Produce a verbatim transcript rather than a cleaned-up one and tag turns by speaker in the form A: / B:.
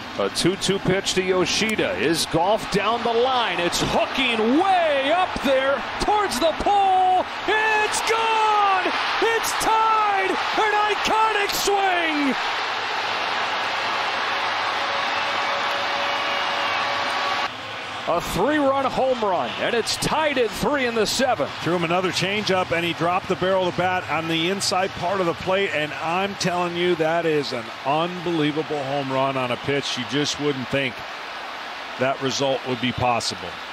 A: A two two pitch to Yoshida. His golf down the line. It's hooking way up there towards the pole. It's gone! It's tied! An iconic swing! A three-run home run, and it's tied at three in the seventh.
B: Threw him another changeup, and he dropped the barrel of the bat on the inside part of the plate, and I'm telling you, that is an unbelievable home run on a pitch you just wouldn't think that result would be possible.